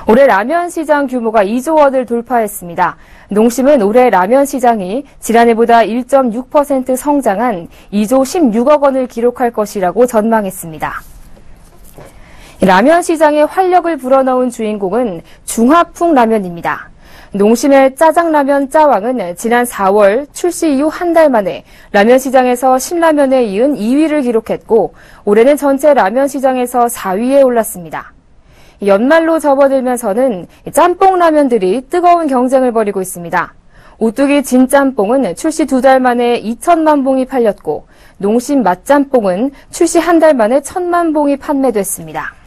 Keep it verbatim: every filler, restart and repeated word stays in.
올해 라면 시장 규모가 이조 원을 돌파했습니다. 농심은 올해 라면 시장이 지난해보다 일 점 육 퍼센트 성장한 이조 십육억 원을 기록할 것이라고 전망했습니다. 라면 시장에 활력을 불어넣은 주인공은 중화풍 라면입니다. 농심의 짜장라면 짜왕은 지난 사월 출시 이후 한 달 만에 라면 시장에서 신라면에 이은 이 위를 기록했고 올해는 전체 라면 시장에서 사 위에 올랐습니다. 연말로 접어들면서는 짬뽕 라면들이 뜨거운 경쟁을 벌이고 있습니다. 오뚜기 진짬뽕은 출시 두 달 만에 이천만 봉이 팔렸고 농심 맛짬뽕은 출시 한 달 만에 천만 봉이 판매됐습니다.